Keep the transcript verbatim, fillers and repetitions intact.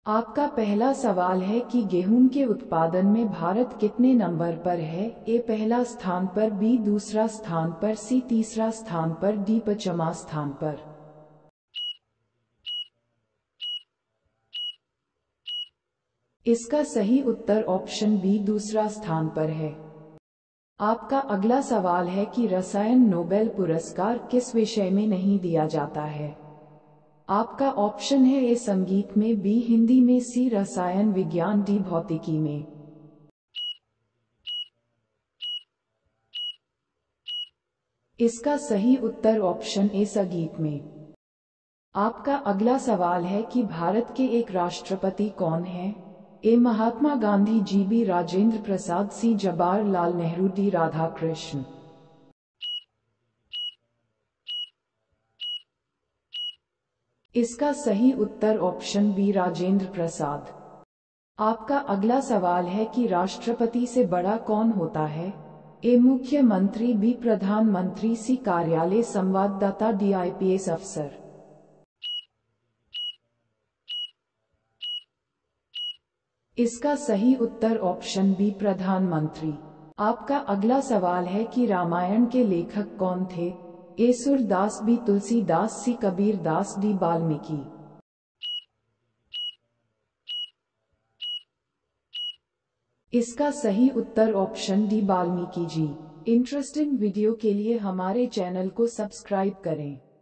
आपका पहला सवाल है कि गेहूं के उत्पादन में भारत कितने नंबर पर है। ए पहला स्थान पर, बी दूसरा स्थान पर, सी तीसरा स्थान पर, डी पांचवां स्थान पर। इसका सही उत्तर ऑप्शन बी दूसरा स्थान पर है। आपका अगला सवाल है कि रसायन नोबेल पुरस्कार किस विषय में नहीं दिया जाता है। आपका ऑप्शन है ए संगीत में, बी हिंदी में, सी रसायन विज्ञान, डी भौतिकी में। इसका सही उत्तर ऑप्शन ए संगीत में। आपका अगला सवाल है कि भारत के एक राष्ट्रपति कौन है। A Mahatma Gandhi, ji B Rajendra Prasad, C Jawaharlal Nehru, D Radhakrishna. इसका सही उत्तर ऑप्शन बी राजेंद्र प्रसाद। आपका अगला सवाल है कि राष्ट्रपति से बड़ा कौन होता है। ए मुख्यमंत्री, बी प्रधानमंत्री, सी कार्यालय संवाददाता, डी आईपीएस अफसर। इसका सही उत्तर ऑप्शन बी प्रधानमंत्री। आपका अगला सवाल है कि रामायण के लेखक कौन थे। A Surdas, B Tulsidas, C Kabir Das, D Valmiki. इसका सही उत्तर option D Valmiki ji. Interesting video के लिए हमारे चैनल को सब्सक्राइब करें।